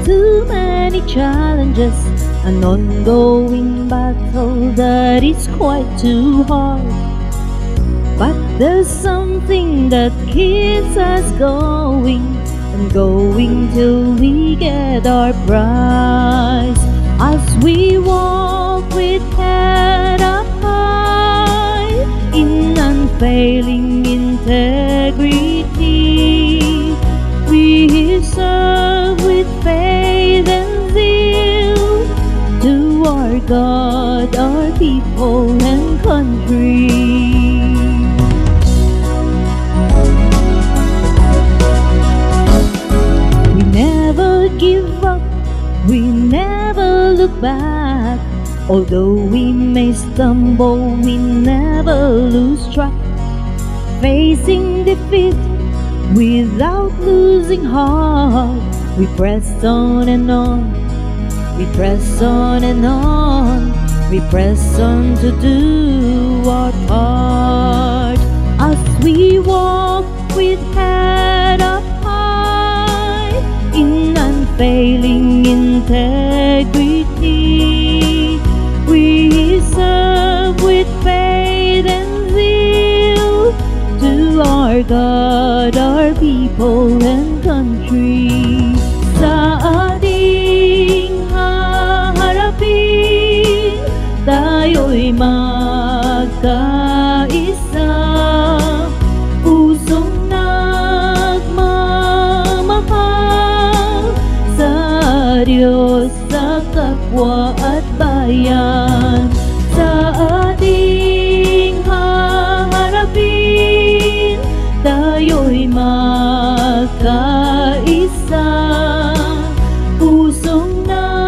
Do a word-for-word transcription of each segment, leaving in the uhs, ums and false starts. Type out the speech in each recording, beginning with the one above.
too many challenges, an ongoing battle that is quite too hard. But there's something that keeps us going, and going till we get our prize. As we walk with head up high, in unfailing integrity, we serve with faith and zeal to our God, our people and country. We never give up, we never look back. Although we may stumble, we never lose track. Facing defeat without losing heart, we press on and on, we press on and on, we press on to do our part. As we walk with head up high, in unfailing integrity, we serve with faith and zeal to our God, our people and country. Sa ating haharapin, tayo'y magkaisa, pusong nagmamahal sa Diyos, sa kapwa at bayan. Sa ating haharapin, tayo'y magkaisa, pusong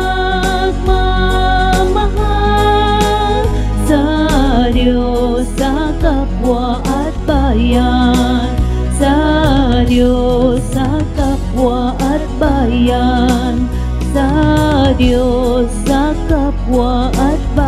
nagmamahal sa Diyos, sa kapwa at bayan. Sa Diyos, sa kapwa at bayan. Sa Diyos, sa kapwa at bayan.